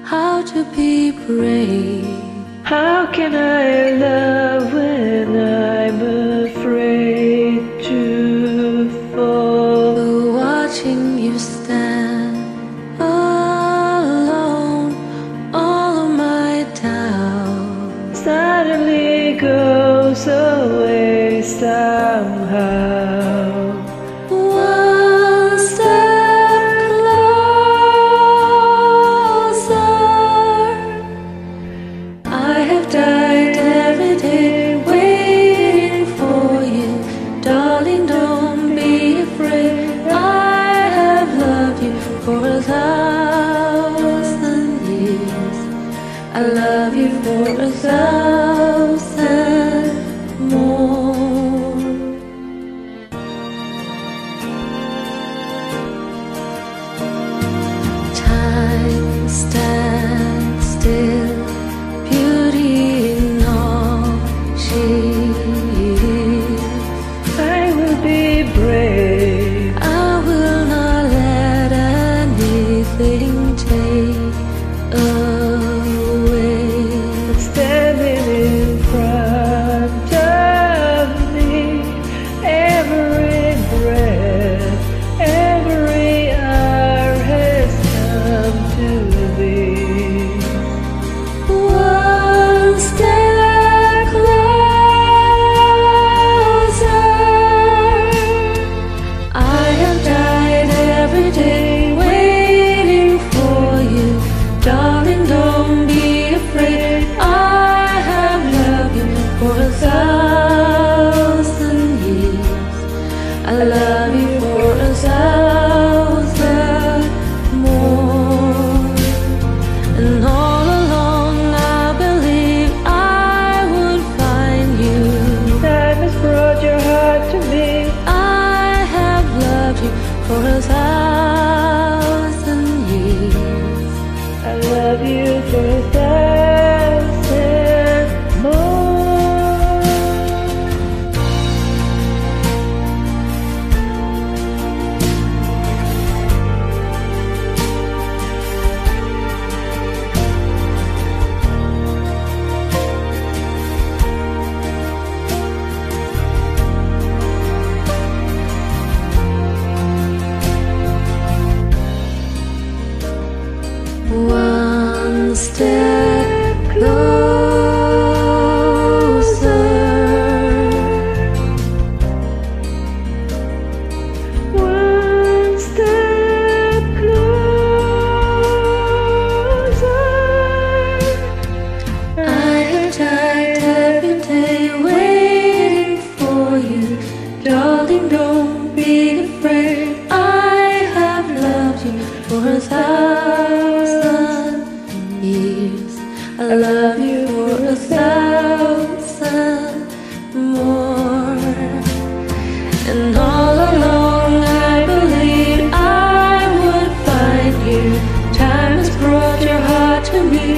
how to be brave. How can I love when I'm afraid to fall? But watching you stand alone, all of my doubt suddenly goes away somehow. One step closer. I have died every day waiting for you. Darling, don't be afraid. I have loved you for 1,000 years. I love you for 1,000 more. Time stands still, beauty in all she is. I will be brave. I will not let anything take away. Standing in front of me, every breath, every hour has come to be. One step closer. I have died every day waiting for you. Darling, don't be afraid. I have loved you for 1,000 years. I love you for 1,000 more. And all along I believe I would find you. Time has brought your heart to me. I have loved you for 1,000 years. I love you for 1,000 more. One step closer. One step closer. I have died every day waiting for you. Darling, don't be afraid. I have loved you for 1,000 years. I love you for 1,000 more. And all along I believed I would find you. Time has brought your heart to me.